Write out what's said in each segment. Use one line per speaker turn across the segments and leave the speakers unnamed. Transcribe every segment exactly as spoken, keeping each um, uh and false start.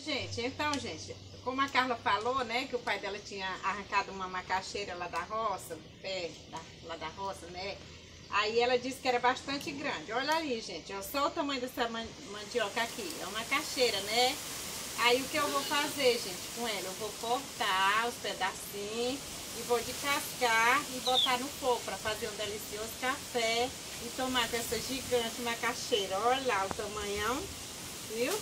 gente, então, gente, como a Carla falou, né, que o pai dela tinha arrancado uma macaxeira lá da roça, do pé, da, lá da roça, né, aí ela disse que era bastante grande. Olha ali, gente, ó, só o tamanho dessa mandioca aqui, é uma macaxeira, né. Aí o que eu vou fazer, gente, com ela? Eu vou cortar os pedacinhos e vou descascar e botar no fogo para fazer um delicioso café e tomar com essa gigante macaxeira. Olha lá o tamanhão, viu?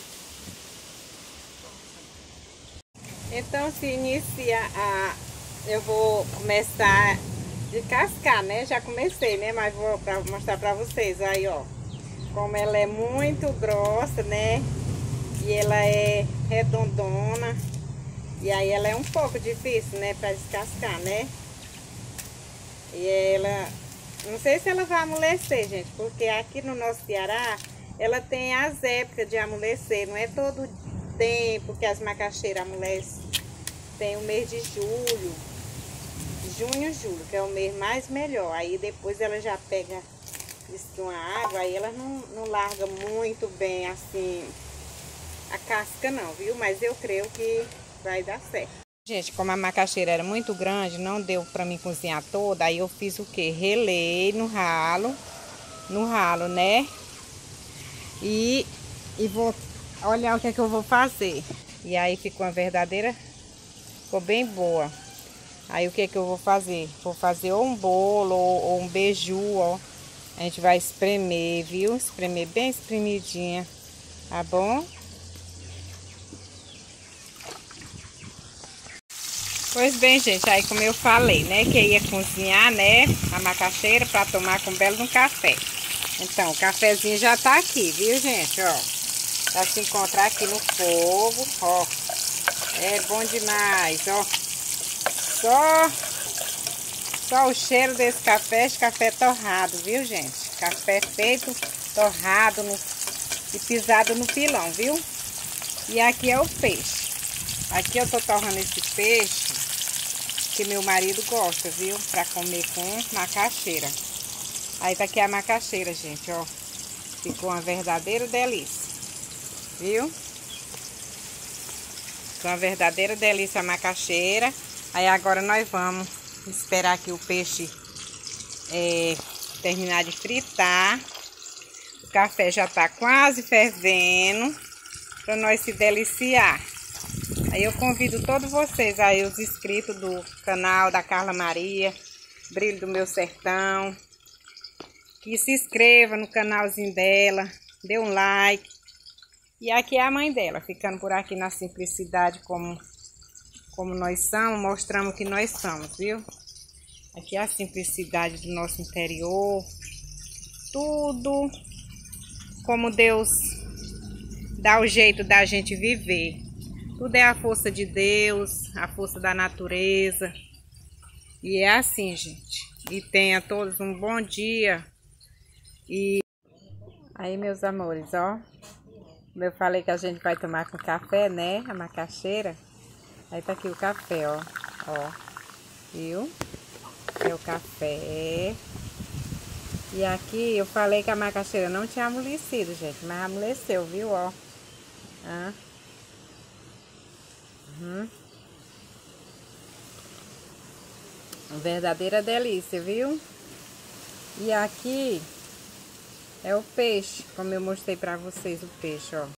Então se inicia a... eu vou começar a descascar, né? Já comecei, né? Mas vou pra mostrar pra vocês. Aí, ó. Como ela é muito grossa, né? E ela é redondona. E aí ela é um pouco difícil, né? Pra descascar, né? E ela... não sei se ela vai amolecer, gente. Porque aqui no nosso Ceará, ela tem as épocas de amolecer. Não é todo tempo que as macaxeiras amolecem. Tem o mês de julho, junho, julho, que é o mês mais melhor. Aí depois ela já pega isso uma água, aí ela não, não larga muito bem assim a casca não, viu? Mas eu creio que vai dar certo. Gente, como a macaxeira era muito grande, não deu pra mim cozinhar toda, aí eu fiz o que? Relei no ralo, no ralo, né? E, e vou olhar o que é que eu vou fazer. E aí ficou uma verdadeira... ficou bem boa. Aí o que que eu vou fazer? Vou fazer ou um bolo ou, ou um beiju, ó. A gente vai espremer, viu? Espremer bem espremidinha, tá bom? Pois bem, gente, aí como eu falei, né, que ia cozinhar, né, a macaxeira para tomar com um belo um café. Então, o cafezinho já tá aqui, viu, gente, ó. Pra se encontrar aqui no fogo, ó. É bom demais, ó. Só, só o cheiro desse café, esse café torrado, viu, gente? Café feito, torrado no, e pisado no pilão, viu? E aqui é o peixe. Aqui eu tô torrando esse peixe que meu marido gosta, viu? Pra comer com macaxeira. Aí tá aqui a macaxeira, gente, ó. Ficou uma verdadeira delícia, viu? Ficou uma verdadeira delícia a macaxeira. Aí agora nós vamos esperar que o peixe é, terminar de fritar. O café já tá quase fervendo para nós se deliciar. Aí eu convido todos vocês aí, os inscritos do canal da Carla Maria, Brilho do Meu Sertão, que se inscreva no canalzinho dela, dê um like. E aqui é a mãe dela, ficando por aqui na simplicidade como, como nós somos, mostramos que nós somos, viu? Aqui é a simplicidade do nosso interior, tudo como Deus dá o jeito da gente viver. Tudo é a força de Deus, a força da natureza. E é assim, gente. E tenha todos um bom dia. E aí, meus amores, ó. Como eu falei que a gente vai tomar com café, né? A macaxeira. Aí tá aqui o café, ó. Ó. Viu? É o café. E aqui eu falei que a macaxeira não tinha amolecido, gente. Mas amoleceu, viu? Ó. Ah. Uhum. Uma verdadeira delícia, viu? E aqui é o peixe, como eu mostrei pra vocês o peixe, ó.